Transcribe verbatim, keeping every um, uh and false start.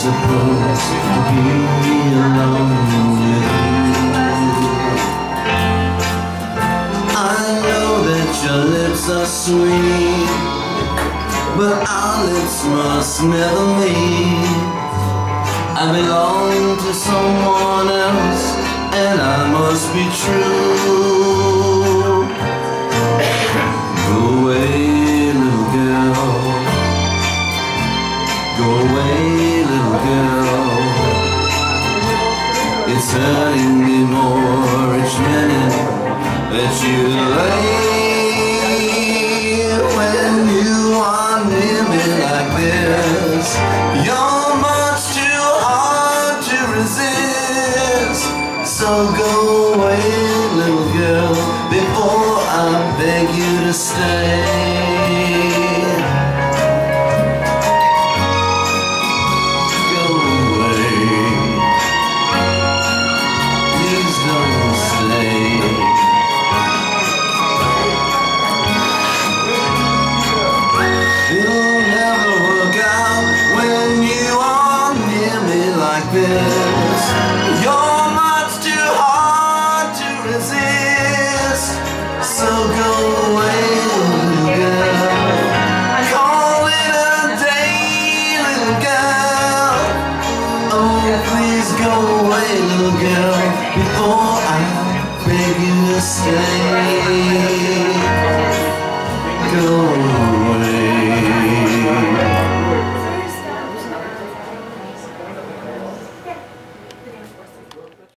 supposed to be alone with you. I know that your lips are sweet, but our lips must never meet. I belong to someone else, and I must be true. Go away, little girl. Go away, little girl. It's hurting me more each minute that you leave. When you are near me like this, you're much too hard to resist. So go away, little girl, before I beg you to stay. You're much too hard to resist. So go away, little girl. Call it a day, little girl. Oh, please go away, little girl, before I beg you to stay. Go away.